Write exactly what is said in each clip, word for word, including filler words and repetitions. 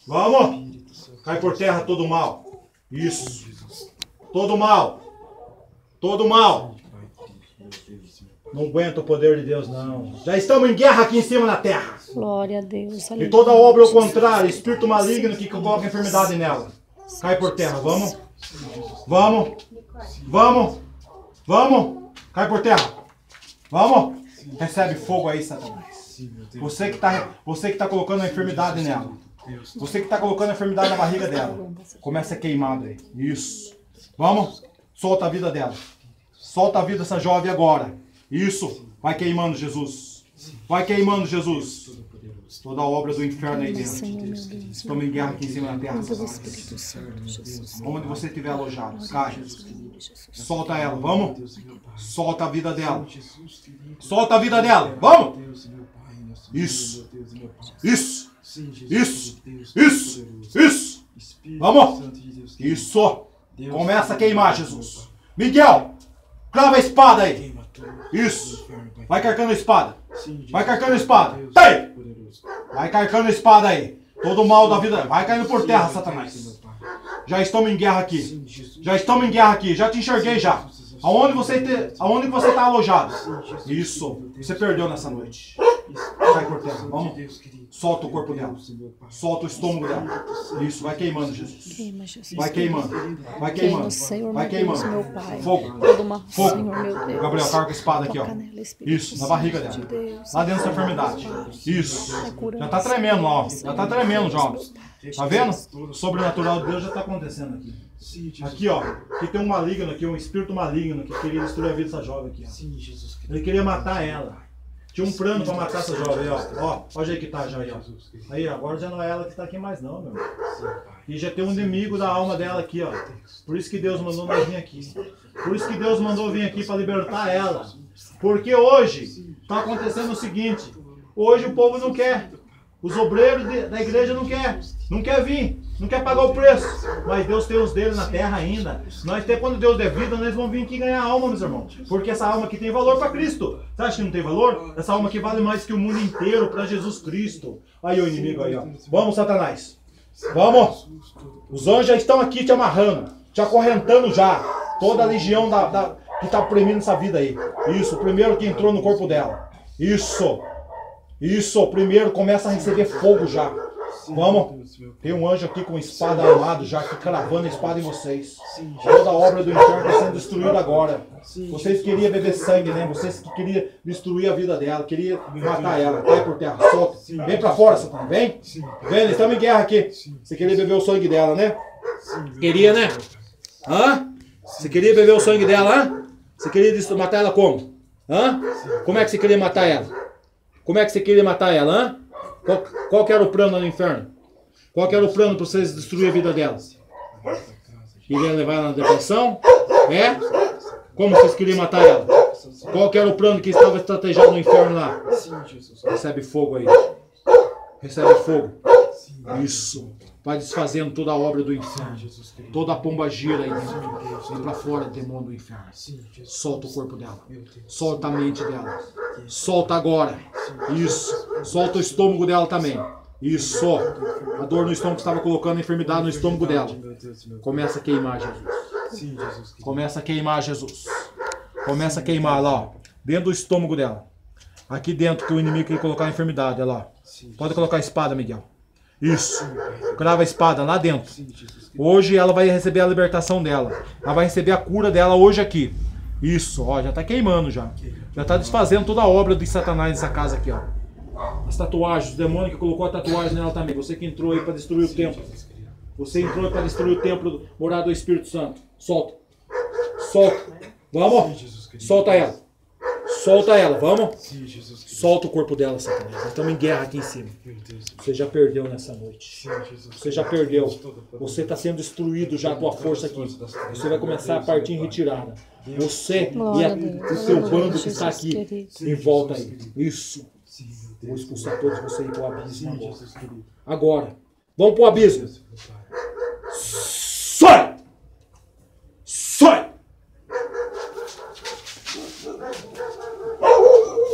Vamos. Cai por terra todo mal. Isso. Todo mal. Todo mal. Não aguenta o poder de Deus, não. Já estamos em guerra aqui em cima na terra. Glória a Deus. E toda obra ao contrário, espírito maligno que coloca enfermidade nela. Cai por terra. Vamos. Vamos. Vamos. Vamos. Cai por terra. Vamos. Recebe fogo aí, Satanás. Você que está você que tá colocando a enfermidade nela. Você que está colocando a enfermidade na barriga dela. Começa a queimar aí. Isso. Vamos. Solta a vida dela. Solta a vida dessa jovem agora. Isso. Vai queimando, Jesus. Vai queimando, Jesus. Toda a obra do inferno aí dentro. Estamos em guerra aqui em cima da terra. Onde você estiver alojado, cai. Solta ela, vamos. Solta a vida dela. Solta a vida dela, vamos. Isso. Isso. Isso. Isso. Isso. Vamos. Isso. Começa a queimar, Jesus. Miguel, crava a espada aí. Isso. Vai carcando a espada. Vai carcando a espada. Tem. Vai carcando a espada aí. Todo o mal da vida. Vai caindo por terra, Satanás. Já estamos em guerra aqui. Já estamos em guerra aqui. Já te enxerguei já. Aonde você te... Aonde você está alojado? Isso. Você perdeu nessa noite. Cai por terra. Vamos. Solta o corpo dela. Solta o estômago dela. Isso. Vai queimando, Jesus. Vai queimando. Vai queimando. Vai queimando. Fogo. Fogo. Gabriel, carga a espada aqui, ó. Isso. Na barriga dela. Lá dentro dessa enfermidade. Isso. Já está tremendo lá, ó. Já está tremendo, jovens. Tá vendo? O sobrenatural de Deus já está acontecendo aqui. Aqui, ó. Aqui tem um maligno aqui, um espírito maligno que queria destruir a vida dessa jovem aqui, ó. Ele queria matar ela. Tinha um plano para matar essa jovem aí, ó. Ó, olha aí que tá já aí, ó. Aí, agora já não é ela que está aqui mais não, meu. E já tem um inimigo da alma dela aqui, ó. Por isso que Deus mandou nós vir aqui. Por isso que Deus mandou vir aqui para libertar ela. Porque hoje está acontecendo o seguinte. Hoje o povo não quer. Os obreiros de, da igreja não quer, não quer vir, não quer pagar o preço. Mas Deus tem os dele na terra ainda. Nós até quando Deus der vida, nós vamos vir aqui ganhar alma, meus irmãos. Porque essa alma aqui tem valor para Cristo. Você acha que não tem valor? Essa alma aqui vale mais que o mundo inteiro para Jesus Cristo. Aí o inimigo aí, ó. Vamos, Satanás. Vamos. Os anjos já estão aqui te amarrando, te acorrentando já. Toda a legião da, da, que está oprimindo essa vida aí. Isso, o primeiro que entrou no corpo dela. Isso. Isso, primeiro começa a receber fogo já. Vamos. Tem um anjo aqui com espada armado já, aqui cravando a espada em vocês. Toda a obra do inferno está sendo destruída agora. Vocês queriam beber sangue, né? Vocês que queriam destruir a vida dela, queriam matar ela. Cai por terra, solta. Vem pra fora, Satanás, vem. Vem, estamos em guerra aqui. Você queria beber o sangue dela, né? Queria, né? Hã? Você queria beber o sangue dela, hã? Você queria matar ela como? Hã? Como é que você queria matar ela? Como é que você queria matar ela, hã? Qual, qual que era o plano no inferno? Qual que era o plano para vocês destruir a vida dela? Queriam levar ela na depressão? É? Como vocês queriam matar ela? Qual que era o plano que estava estrategado no inferno lá? Recebe fogo aí. Recebe fogo. Isso. Vai desfazendo toda a obra do inferno. Toda a pomba gira aí dentro. Vem pra fora, demônio do inferno. Solta o corpo dela. Solta a mente dela. Solta agora. Isso. Solta o estômago dela também. Isso. A dor no estômago que estava colocando a enfermidade no estômago dela. Começa a queimar, Jesus. Começa a queimar, Jesus. Começa a queimar lá, ó. Dentro do estômago dela. Aqui dentro que o inimigo queria colocar a enfermidade, olha lá. Pode colocar a espada, Miguel. Isso. Crava a espada lá dentro. Hoje ela vai receber a libertação dela. Ela vai receber a cura dela hoje aqui. Isso, ó, já tá queimando já. Já tá desfazendo toda a obra de Satanás nessa casa aqui, ó. As tatuagens, o demônio que colocou a tatuagem nela também. Você que entrou aí para destruir o templo. Você entrou aí para destruir o templo morado do Espírito Santo. Solta. Solta. Vamos. Solta ela. Solta ela, vamos? Solta o corpo dela, Satanás. Nós estamos em guerra aqui em cima. Você já perdeu nessa noite. Você já perdeu. Você está sendo destruído já, a tua força aqui. Você vai começar a partir em retirada. Você e a, o seu bando que está aqui em volta aí. Isso. Vou expulsar todos vocês para o abismo agora. Agora. Vamos para o abismo. Sai! Sai!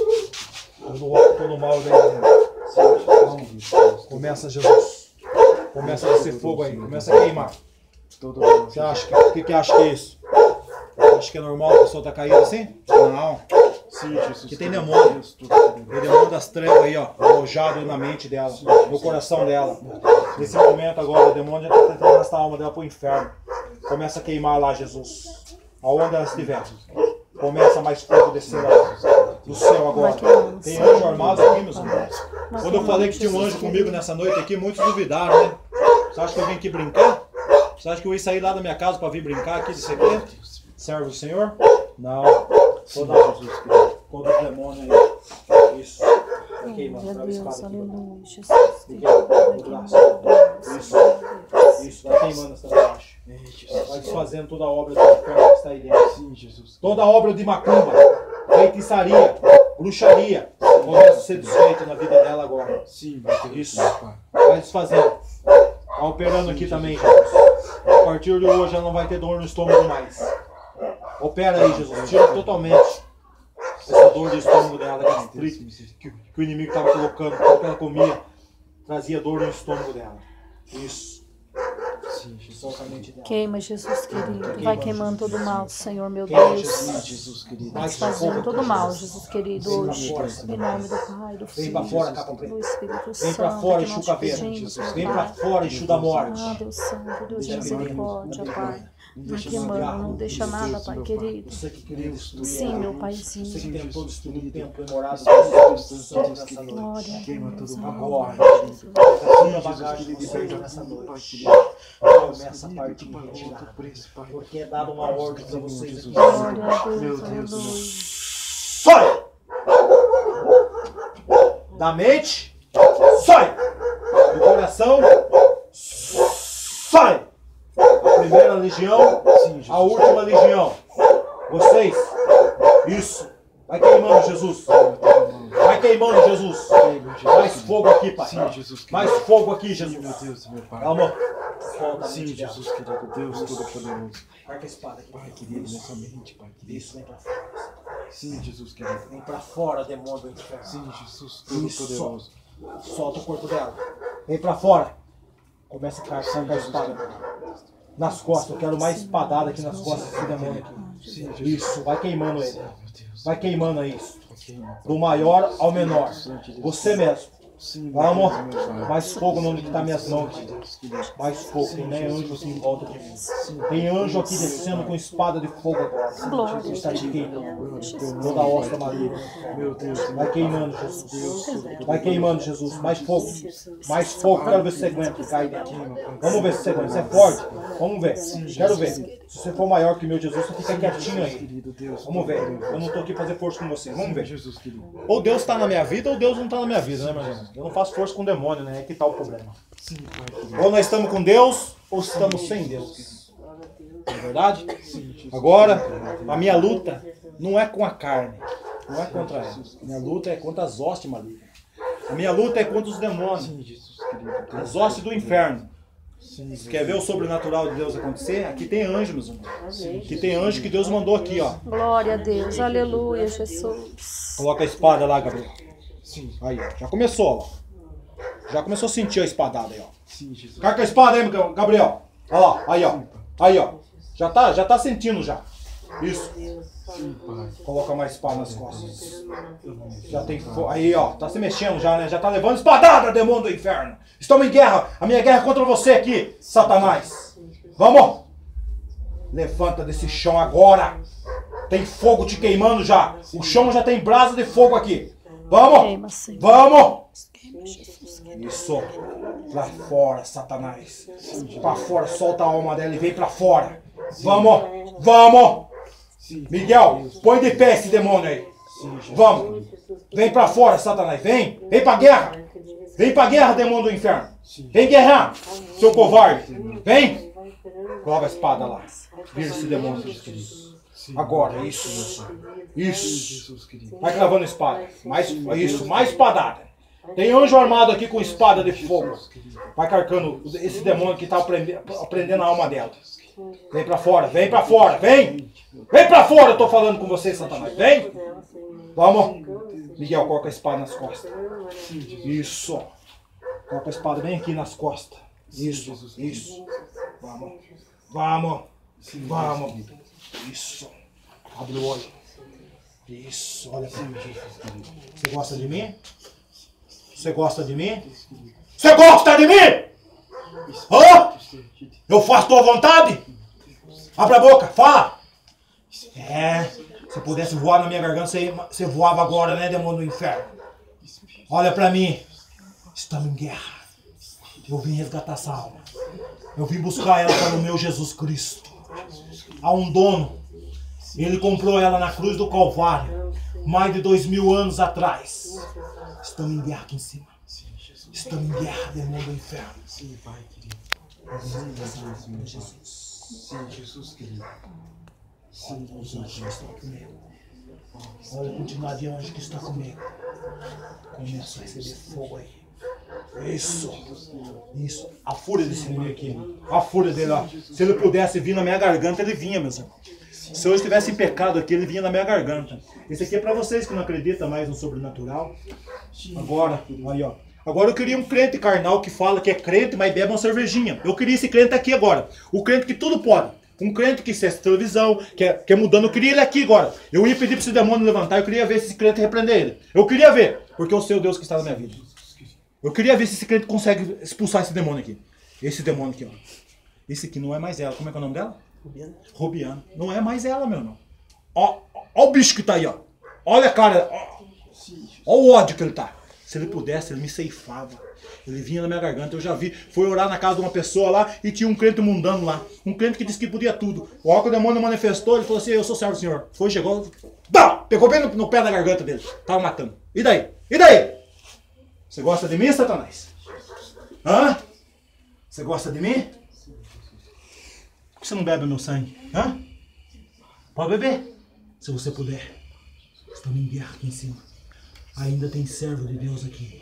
Todo, todo mal dele. Começa, Jesus. Começa a descer fogo aí, começa a queimar. Você acha que, o que, que acha que é isso? Acha que é normal a pessoa tá caindo assim? Não. Aqui tem demônio. Tem demônio das trevas aí, ó, alojado na mente dela, no coração dela. Nesse momento agora, o demônio já está tentando arrastar a alma dela para o inferno. Começa a queimar lá, Jesus. Aonde ela estiver. Começa mais fogo descer lá do céu agora. Tem anjo armado aqui, meus irmãos. Quando eu falei que tinha um anjo comigo nessa noite aqui, muitos duvidaram, né? Você acha que eu vim aqui brincar? Você acha que eu ia sair lá da minha casa para vir brincar aqui de segredo? Serve o Senhor? Não. Toda Jesus, todo o demônio aí. Isso. Vai queimando, trava a espada aqui. Isso. Isso, vai queimando essa baixa. Vai desfazendo toda a obra do inferno que está aí dentro. Sim, Jesus. Toda a obra de macumba, feitiçaria, bruxaria, começa a ser desfeita na vida dela agora. Sim, vai ter isso. Vai desfazendo. Está operando aqui também, Jesus. A partir de hoje ela não vai ter dor no estômago mais. Opera aí, Jesus. Tira totalmente essa dor de estômago dela, gastrite, que, que o inimigo estava colocando, o que ela comia, trazia dor no estômago dela. Isso. Sim, queima, Jesus querido. Vai queimando todo o mal, Senhor, meu Deus. Vai desfazendo todo o mal, Jesus querido, hoje. Em nome do Pai, do Filho, do Espírito Santo. Vem pra fora, Exu Caveira. Vem pra fora, Exu da morte. Ah, Deus Santo, Deus de misericórdia, Pai. Vai queimando, não deixa nada, Pai querido. Você que queria destruir. Sim, meu Paizinho. Você que tentou destruir o templo e morado. Glória a Deus. Agora. Tira a bagagem de vocês nessa noite. Começa a partir de retirar. Porque é dada uma ordem para vocês aqui. Glória a Deus, aleluia. Sai! Da mente, sai! Do coração, sai! A primeira legião, a última legião. Vocês, isso. Vai queimando, Jesus. Vai queimando, Jesus. Mais fogo aqui, Pai. Mais fogo aqui, Jesus. Calma. Sim, Jesus querido, Deus Todo-Poderoso. Marca a espada aqui. Pai querido, nessa mente, Pai querido. Isso, vem pra fora. Sim, Jesus querido. Vem pra fora, demônio do inferno. Sim, Jesus Todo-Poderoso. Solta o corpo dela. Vem pra fora. Começa a carregar a espada. Nas costas, eu quero mais espadada aqui nas costas desse demônio aqui. Isso, vai queimando ele. Vai queimando isso. Do maior ao menor. Você mesmo. Vamos. Mais fogo no onde está minhas mãos. Mais fogo. Tem nem anjo aqui em volta de mim. Tem anjo aqui descendo com espada de fogo agora. Glória. Está te queimando. Toda a hosta maligna. Meu Deus. Vai queimando, Jesus. Vai queimando, Jesus. Mais fogo. Mais fogo. Quero ver se você aguenta cair dentro. Vamos ver se você aguenta. Você é forte? Vamos ver. Quero ver. Se você for maior que o meu Jesus, você fica quietinho aí. Vamos ver. Eu não estou aqui para fazer força com você. Vamos ver. Ou Deus está na minha vida ou Deus não está na minha vida, né, meu irmão? Eu não faço força com o demônio, né? É que tá o problema. Ou nós estamos com Deus ou estamos sem Deus. Não é verdade? Agora, a minha luta não é com a carne. Não é contra ela. A minha luta é contra as hostes malignas. A minha luta é contra os demônios. As hostes do inferno. Você quer ver o sobrenatural de Deus acontecer? Aqui tem anjo, meus irmãos. Aqui tem anjo que Deus mandou aqui, ó. Glória a Deus, aleluia, Jesus. Coloca a espada lá, Gabriel. Sim. Aí, ó. Já começou, ó. Já começou a sentir a espadada aí, ó. Sim, Jesus. Carca a espada aí, Gabriel. Olha lá, aí, ó. Aí, ó. Já tá, já tá sentindo já. Isso. Sim, Pai. Coloca mais espada nas costas. Já tem fo... Aí, ó. Tá se mexendo já, né? Já tá levando espadada, demônio do inferno. Estamos em guerra. A minha guerra é contra você aqui, Satanás. Vamos. Levanta desse chão agora. Tem fogo te queimando já. O chão já tem brasa de fogo aqui. Vamos! Vamos! Isso! Pra fora, Satanás! Pra fora, solta a alma dela e vem pra fora! Vamos! Vamos! Miguel, põe de pé esse demônio aí! Vamos! Vem pra fora, Satanás! Vem! Vem pra guerra! Vem pra guerra, demônio do inferno! Vem guerrear, seu covarde! Vem! Coloca a espada lá! Vira esse demônio, querido! Agora, isso, isso, vai cravando espada, mais, isso, mais espadada. Tem anjo armado aqui com espada de fogo, vai carcando esse demônio que está prendendo a alma dela. Vem pra fora, vem pra fora, vem, vem pra fora, eu tô falando com você, Satanás, vem. Vamos, Miguel, coloca a espada nas costas, isso, coloca a espada bem aqui nas costas. Isso, isso. Vamos. Vamos. Vamos. Isso. Abre o olho. Isso, olha pra mim. Você gosta de mim? Você gosta de mim? Você gosta de mim? Hã? Eu faço tua vontade? Abre a boca, fala. É, se pudesse voar na minha garganta, você, você voava agora, né, demônio do inferno? Olha pra mim. Estamos em guerra. Eu vim resgatar essa alma. Eu vim buscar ela para o meu Jesus Cristo. Há um dono. Ele comprou ela na cruz do Calvário. Mais de dois mil anos atrás. Estamos em guerra aqui em cima. Estamos em guerra, demônio do inferno. Sim, Pai querido. Sim, Jesus. Sim, Jesus querido. Sim, os anjos que estão comigo. Olha a quantidade de anjos que está comigo. Começa a receber fogo aí. Isso. Isso. A fúria desse inimigo aqui. A fúria dele, ó. Se ele pudesse vir na minha garganta, ele vinha, meus irmãos. Se eu estivesse em pecado aqui, ele vinha na minha garganta. Esse aqui é para vocês que não acreditam mais no sobrenatural. Agora, aí ó. Agora eu queria um crente carnal que fala que é crente, mas bebe uma cervejinha. Eu queria esse crente aqui agora. O crente que tudo pode. Um crente que acessa televisão, que é, que é mudando. Eu queria ele aqui agora. Eu ia pedir para esse demônio levantar. Eu queria ver se esse crente repreender ele. Eu queria ver. Porque eu sei o Deus que está na minha vida. Eu queria ver se esse crente consegue expulsar esse demônio aqui. Esse demônio aqui, ó. Esse aqui não é mais ela. Como é que é o nome dela? Rubiana. Rubiana. Não é mais ela, meu irmão. Ó, ó o bicho que tá aí, ó. Olha a cara. Ó, ó o ódio que ele tá. Se ele pudesse, ele me ceifava. Ele vinha na minha garganta. Eu já vi. Foi orar na casa de uma pessoa lá e tinha um crente mundano lá. Um crente que disse que podia tudo. O hora que o demônio manifestou, ele falou assim: eu sou servo do Senhor. Foi, chegou. Dá! Pegou bem no, no pé da garganta dele. Tava matando. E daí? E daí? Você gosta de mim, Satanás? Hã? Você gosta de mim? Por que você não bebe meu sangue? Hã? Pode beber. Se você puder. Estamos em guerra aqui em cima. Ainda tem servo de Deus aqui.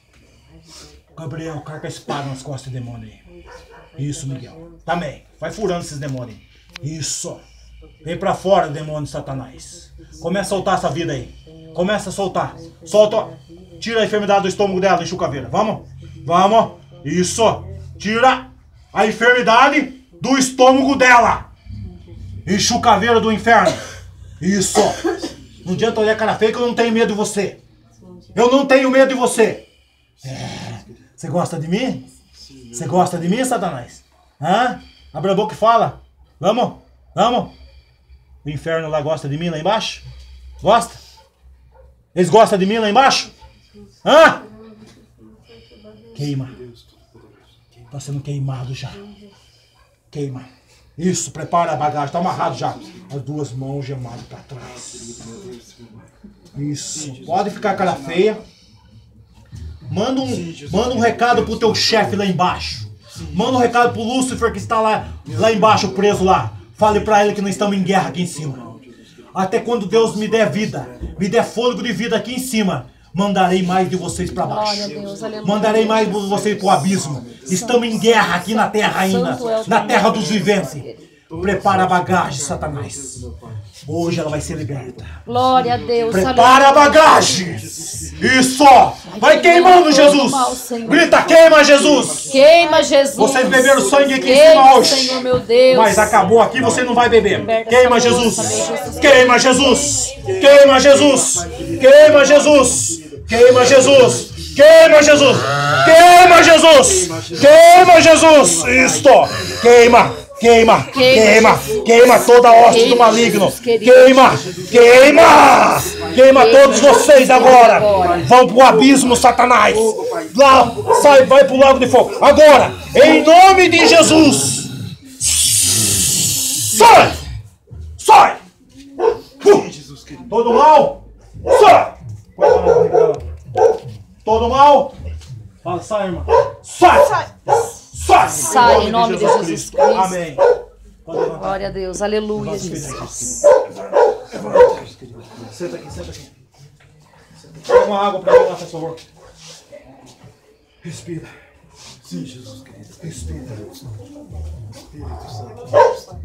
Gabriel, carca a espada nas costas do demônio aí. Isso, Miguel. Também. Vai furando esses demônios aí. Isso. Vem pra fora, demônio de Satanás. Começa a soltar essa vida aí. Começa a soltar. Solta. Tira a enfermidade do estômago dela, enxucaveira. Vamos? Vamos. Isso. Tira a enfermidade do estômago dela. Enxucaveira do inferno. Isso. Não adianta olhar cara feia que eu não tenho medo de você. Eu não tenho medo de você. É. Você gosta de mim? Você gosta de mim, Satanás? Hã? Abre a boca e fala. Vamos? Vamos? O inferno lá gosta de mim lá embaixo? Gosta? Eles gostam de mim lá embaixo? Hã? Queima. Está sendo queimado já. Queima. Isso, prepara a bagagem. Está amarrado já. As duas mãos gemadas para trás. Isso. Pode ficar cara feia. Manda um, manda um recado pro teu chefe lá embaixo. Manda um recado pro Lúcifer que está lá, lá embaixo, preso lá. Fale para ele que não estamos em guerra aqui em cima. Até quando Deus me der vida, me der fôlego de vida aqui em cima, mandarei mais de vocês para baixo. Mandarei mais de vocês para o abismo. Estamos em guerra aqui na terra ainda. Na terra dos viventes. Prepara a bagagem, Satanás. Hoje ela vai ser liberta. Glória a Deus. Prepara a bagagem. Isso. Vai queimando, Jesus. Grita, queima, Jesus. Queima, Jesus. Vocês beberam sangue aqui Queima, em cima hoje. Senhor, meu Deus. Mas acabou aqui, você não vai beber. Queima, Jesus. Queima, Jesus. Queima, Jesus. Queima, Jesus. Queima, Jesus. Queima, Jesus. Queima, Jesus. Queima, Jesus. Isto. Queima. Queima, queima, queima toda a hoste do maligno. Queima, queima, queima todos vocês agora. Vão pro abismo, Satanás. Lá, sai, vai pro lago de fogo. Agora, em nome de Jesus. Sai, sai. Uh, todo mal, sai. Todo mal. Fala, sai, irmã. Sai, sai. Sai, sai em nome de Jesus Cristo. Amém. Glória a Deus. Aleluia, Jesus. Senta aqui, senta aqui. Pega uma água para mim lá, por favor. Respira. Sim, Jesus querido. Respira. Espírito Santo.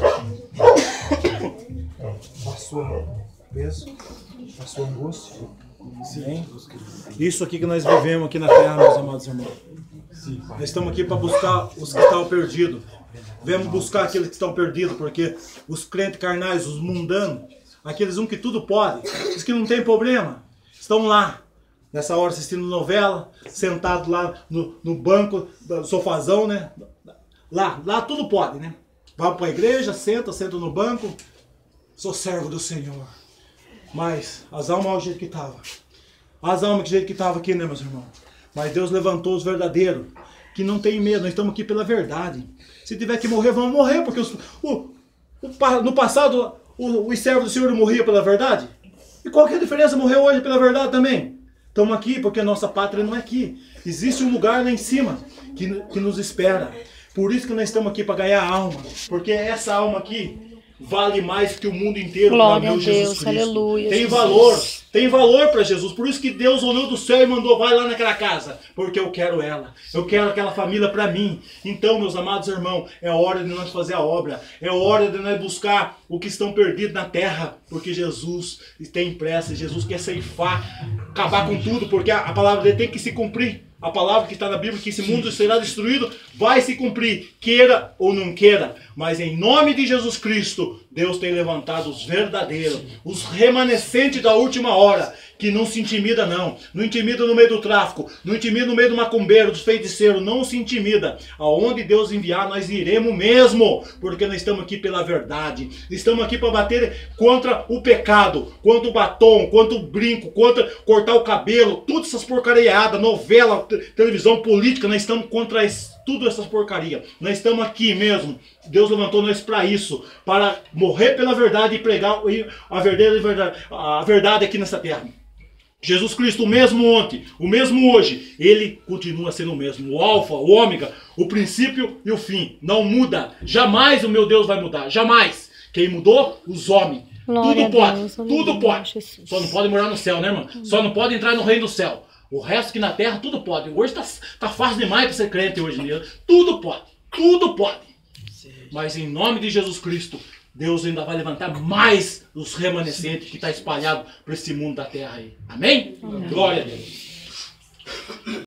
Passou o peso, passou a angústia. Sim. Isso aqui que nós vivemos aqui na terra, meus amados irmãos. Nós estamos aqui para buscar os que estão perdidos. Vemos buscar aqueles que estão perdidos, porque os crentes carnais, os mundanos, aqueles um que tudo pode, os que não tem problema, estão lá, nessa hora assistindo novela, sentado lá no, no banco, no sofazão, né? Lá, lá tudo pode, né? Vai para a igreja, senta, senta no banco, sou servo do Senhor. Mas as almas ao jeito que estavam. As almas do jeito que estavam aqui, né, meus irmãos? Mas Deus levantou os verdadeiros, que não tem medo, nós estamos aqui pela verdade. Se tiver que morrer, vamos morrer, porque os, o, o, no passado o, os servos do Senhor morriam pela verdade. E qual que é a diferença morrer hoje pela verdade também? Estamos aqui porque a nossa pátria não é aqui. Existe um lugar lá em cima que, que nos espera. Por isso que nós estamos aqui para ganhar alma. Porque essa alma aqui vale mais que o mundo inteiro. Glória a Deus, Jesus Cristo. Aleluia. Tem Jesus. valor, tem valor para Jesus. Por isso que Deus olhou do céu e mandou, vai lá naquela casa, porque eu quero ela. Eu quero aquela família para mim. Então, meus amados irmãos, é hora de nós fazer a obra. É hora de nós buscar o que estão perdidos na terra, porque Jesus tem pressa. Jesus quer ceifar, acabar com tudo, porque a, a palavra dele tem que se cumprir. A palavra que está na Bíblia, que esse mundo será destruído, vai se cumprir, queira ou não queira. Mas em nome de Jesus Cristo, Deus tem levantado os verdadeiros, os remanescentes da última hora, que não se intimida não. Não intimida no meio do tráfico, não intimida no meio do macumbeiro, dos feiticeiros, não se intimida. Aonde Deus enviar, nós iremos mesmo, porque nós estamos aqui pela verdade. Estamos aqui para bater contra o pecado, contra o batom, contra o brinco, contra cortar o cabelo, todas essas porcariadas, novela, televisão, política, nós estamos contra esse, tudo essas porcarias. Nós estamos aqui mesmo. Deus levantou nós para isso, para morrer pela verdade e pregar a verdade, a verdade aqui nessa terra. Jesus Cristo, o mesmo ontem, o mesmo hoje, ele continua sendo o mesmo. O alfa, o ômega, o princípio e o fim. Não muda. Jamais o meu Deus vai mudar. Jamais. Quem mudou? Os homens. Glória tudo pode. Deus, tudo pode. Jesus. Só não pode morar no céu, né, irmão? Só não pode entrar no reino do céu. O resto que na terra, tudo pode. Hoje tá, tá fácil demais para ser crente hoje em dia. Tudo pode. Tudo pode. Mas em nome de Jesus Cristo, Deus ainda vai levantar mais os remanescentes que está espalhado por esse mundo da terra aí. Amém? Amém. Glória a Deus.